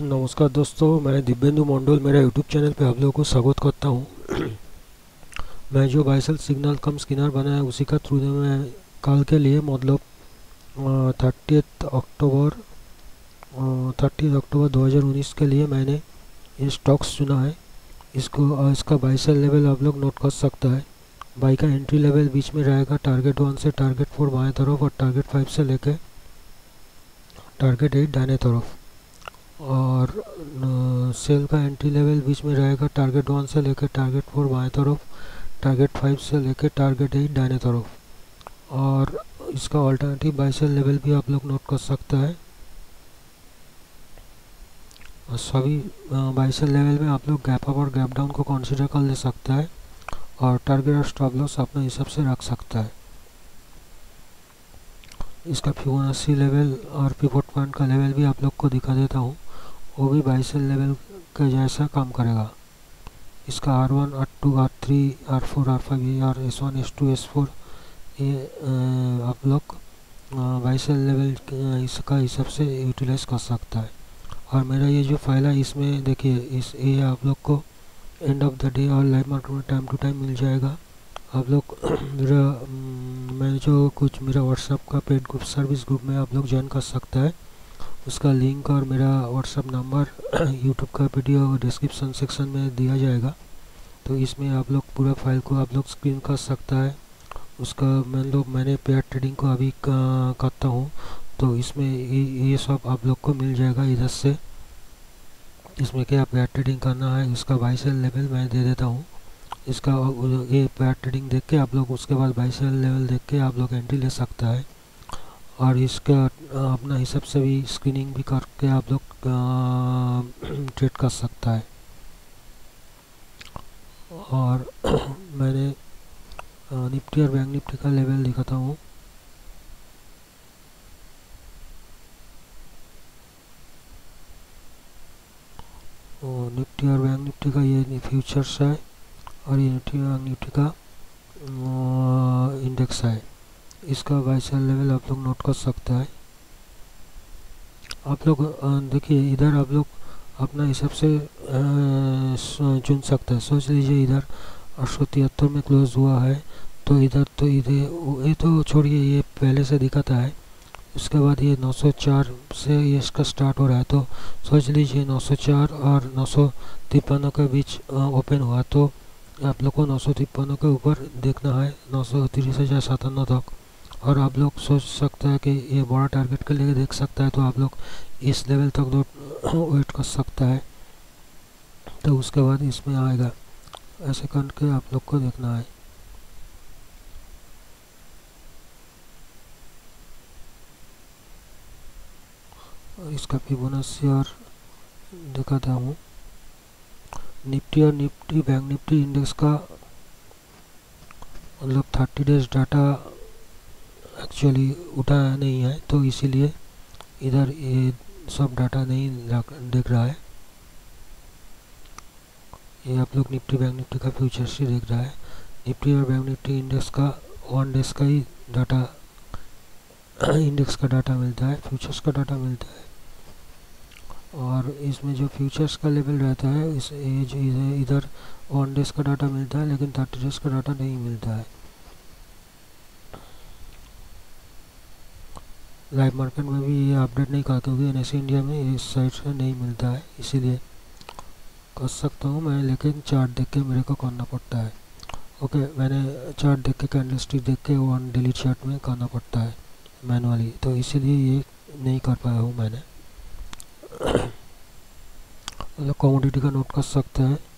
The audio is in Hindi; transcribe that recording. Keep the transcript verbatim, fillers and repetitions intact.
नमस्कार दोस्तों, मैं दिव्येंदु मंडल मेरा यूट्यूब चैनल पे आप लोगों को स्वागत करता हूँ। मैं जो बाइसेल सिग्नल कम स्किनर बनाया उसी का थ्रू मैं कल के लिए मतलब थर्टीथ अक्टूबर थर्टीथ अक्टूबर दो हज़ार उन्नीस के लिए मैंने ये स्टॉक्स चुना है। इसको इसका बाइसेल लेवल आप लोग नोट कर सकता है। बाई का एंट्री लेवल बीच में रहेगा टारगेट वन से टारगेट फोर बाएं तरफ और टारगेट फाइव से लेके टारगेट एट दाहिने तरफ, और सेल का एंट्री लेवल बीच में रहेगा टारगेट वन से लेकर टारगेट फोर बाएं तरफ, टारगेट फाइव से लेकर टारगेट एट दाहिने तरफ। और इसका ऑल्टरनेटिव बाई सेल लेवल भी आप लोग नोट कर सकते हैं। और सभी बाई सेल लेवल में आप लोग गैप अप और गैप डाउन को कंसीडर कर ले सकता है और टारगेट और स्टॉप लॉस अपने हिसाब से रख सकता है। इसका फिबोनाची लेवल और पिवट पॉइंट का लेवल भी आप लोग को दिखा देता हूँ, वो भी बाई सेल लेवल के जैसा काम करेगा। इसका R one, R two, R three, R four, R five, ये R S one, S two, S four ये आप लोग बाई सेल लेवल इसका हिसाब से यूटिलाइज कर सकता है। और मेरा ये जो फाइल है इसमें देखिए, इस ये आप लोग को एंड ऑफ द डे और लाइव मार्केट में टाइम टू टाइम मिल जाएगा। आप लोग मेरा मैं जो कुछ मेरा व्हाट्सएप का पेड ग्रुप सर्विस ग्रुप में आप लोग ज्वाइन कर सकता है। उसका लिंक और मेरा व्हाट्सएप नंबर यूट्यूब का वीडियो डिस्क्रिप्शन सेक्शन में दिया जाएगा। तो इसमें आप लोग पूरा फाइल को आप लोग स्क्रीन कर सकता है। उसका मैं लोग मैंने पेयर ट्रेडिंग को अभी करता हूँ, तो इसमें ये, ये सब आप लोग को मिल जाएगा इधर से। इसमें क्या पेयर ट्रेडिंग करना है उसका बाई सेल लेवल मैं दे देता हूँ। इसका ये पेयर ट्रेडिंग देख के आप लोग उसके बाद बाई सेल लेवल देख के आप लोग एंट्री ले सकता है। और इसका अपना हिसाब से भी स्क्रीनिंग भी करके आप लोग ट्रेड कर सकता है। और मैंने निफ्टी और बैंक निफ्टी का लेवल दिखाता हूँ। निफ्टी और बैंक निफ्टी का ये फ्यूचर्स है और ये निफ्टी बैंक निफ्टी का इंडेक्स है। इसका बाई सेल लेवल आप लोग नोट कर सकता है। आप लोग देखिए इधर आप लोग अपना हिसाब से चुन सकते हैं। सोच लीजिए इधर आठ सौ तिहत्तर में क्लोज हुआ है, तो इधर तो इधर ये तो छोड़िए, ये पहले से दिखाता है। उसके बाद ये नौ सौ चार से ये इसका स्टार्ट हो रहा है, तो सोच लीजिए नौ सौ चार और नौ सौ तिप्पन के बीच ओपन हुआ, तो आप लोग को नौ सौ तिप्पन के ऊपर देखना है, नौ सौ तीस हजार सतान्नवे तक। और आप लोग सोच सकते हैं कि ये बड़ा टारगेट के लिए देख सकता है, तो आप लोग इस लेवल तक वेट कर सकता है, तो उसके बाद इसमें आएगा। ऐसे करके आप लोग को देखना है। इसका फिबोनाची और दिखाता हूँ। निफ्टी और निफ्टी बैंक निफ्टी इंडेक्स का मतलब थर्टी डेज डाटा एक्चुअली उठा नहीं है, तो इसीलिए इधर ये सब डाटा नहीं देख रहा है। ये आप लोग निफ्टी बैंक निफ्टी का फ्यूचर्स ही देख रहा है। निफ्टी और बैंक निफ्टी इंडेक्स का वन डेज का ही डाटा इंडेक्स का डाटा मिलता है, फ्यूचर्स का डाटा मिलता है। और इसमें जो फ्यूचर्स का लेवल रहता है इस एज इधर वन डेज का डाटा मिलता है, लेकिन थर्टी डेज का डाटा नहीं मिलता है। लाइव मार्केट में भी ये अपडेट नहीं करते, क्योंकि एन एस इंडिया में इस साइड से नहीं मिलता है, इसीलिए कर सकता हूँ मैं, लेकिन चार्ट देख के मेरे को करना पड़ता है। ओके, मैंने चार्ट देख के कैंडलस्टिक देख के वन डेली चार्ट में करना पड़ता है मैनुअली, तो इसीलिए ये नहीं कर पाया हूँ मैंने। मतलब कमोडिटी का नोट कर सकते हैं।